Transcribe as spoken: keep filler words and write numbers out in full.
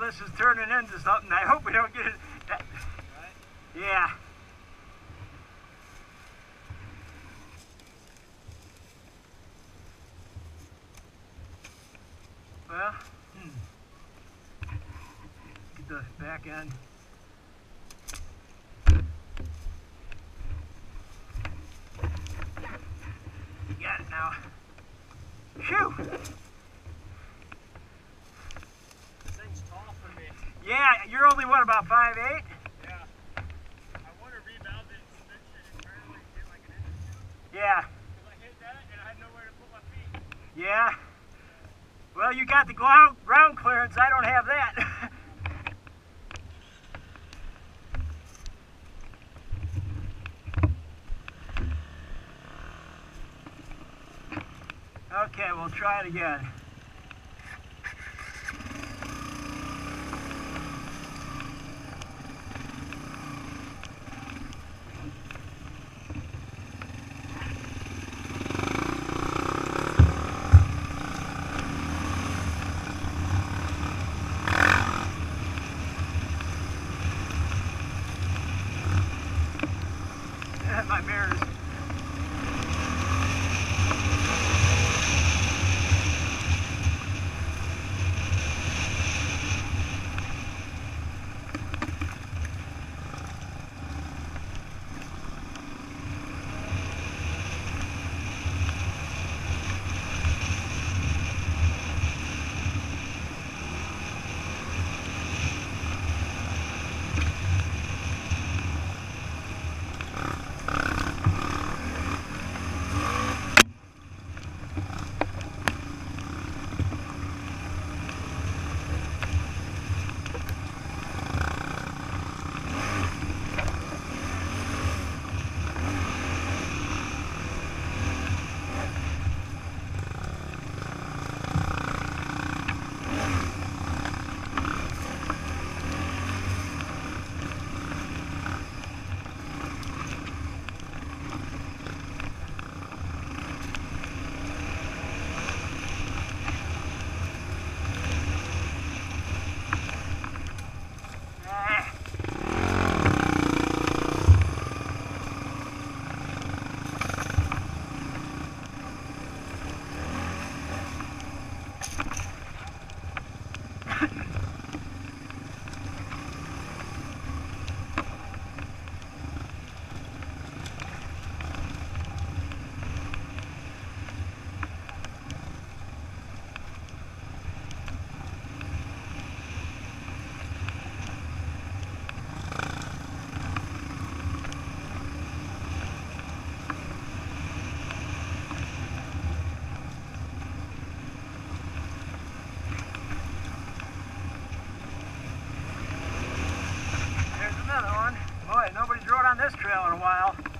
this is turning into something. I hope we don't get it. Right? Yeah. Well, hmm. Get the back end. You got it now. Phew! Thing's tall for me. Yeah, you're only what, about five eight? Yeah. I want to rebound it and switch it internally and get like an inch or two. Yeah. Because I hit that and I had nowhere to put my feet. Yeah. Well, you got the ground, ground clearance. I don't have that. Okay, we'll try it again. My mirrors. There's another one. Boy, nobody's rode on this trail in a while.